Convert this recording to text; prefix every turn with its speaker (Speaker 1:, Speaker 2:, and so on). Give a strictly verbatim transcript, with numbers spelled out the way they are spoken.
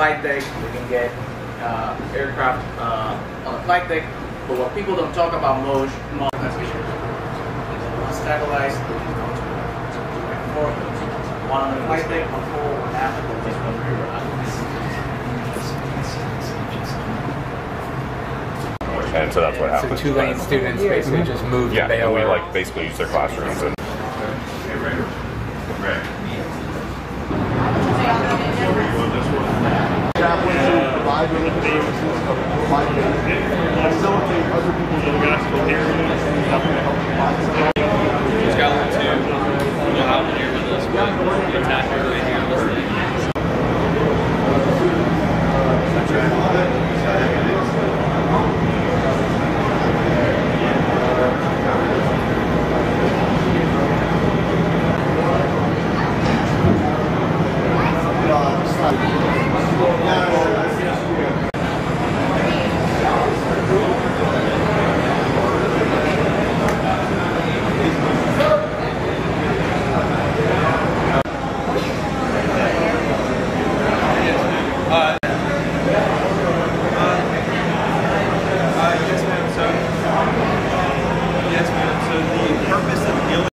Speaker 1: flight deck. We can get uh, aircraft uh, on the flight deck. But what people don't talk about most, most that's visual. Stabilized, four of those. One on the flight deck, one forward, one after, just one rear.
Speaker 2: And so that's what happens.
Speaker 3: So two-lane students basically just move
Speaker 2: yeah,
Speaker 3: the bail.
Speaker 2: and we like basically use their classrooms. And
Speaker 4: chaplains who provide religious services, provide facilitate other people's